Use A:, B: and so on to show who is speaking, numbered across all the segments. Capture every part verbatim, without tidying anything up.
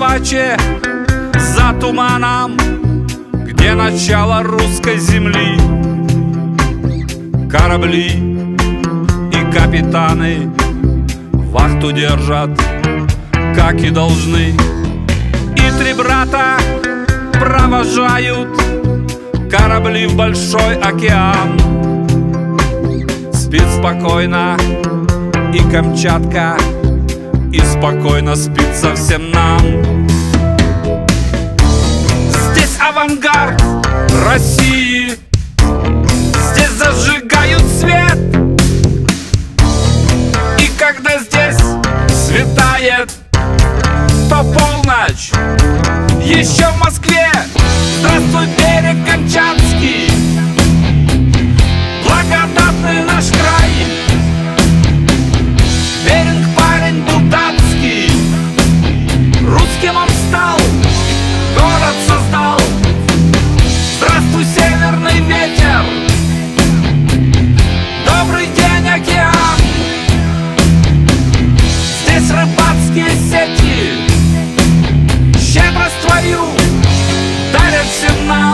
A: даче за туманом, где начало русской земли. Корабли и капитаны вахту держат, как и должны. И три брата провожают корабли в большой океан. Спит спокойно и Камчатка, и спокойно спит совсем нам. Здесь авангард России, здесь зажигают свет. И когда здесь светает, то полночь еще в Москве. Здравствуй, берег Камчатский, благодатный наш край. Беринг парень был датский, русским он стал, город создал. Здравствуй, северный ветер, добрый день, океан. Здесь рыбацкие сети щедрость твою дарят всем нам.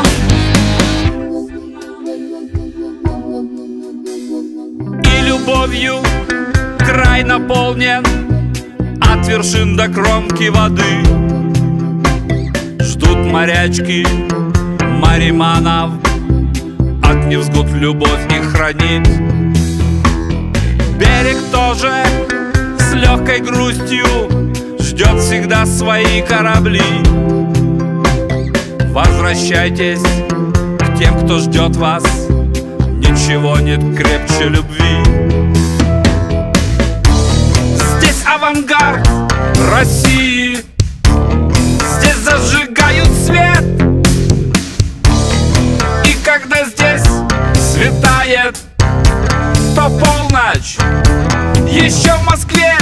A: И любовью край наполнен от вершин до кромки воды. Ждут морячки мариманов, от невзгод любовь их хранит. Берег тоже с легкой грустью ждет всегда свои корабли. Возвращайтесь к тем, кто ждет вас, ничего нет крепче любви. Здесь авангард России, здесь зажигают свет. И когда здесь светает, то полночь еще в Москве.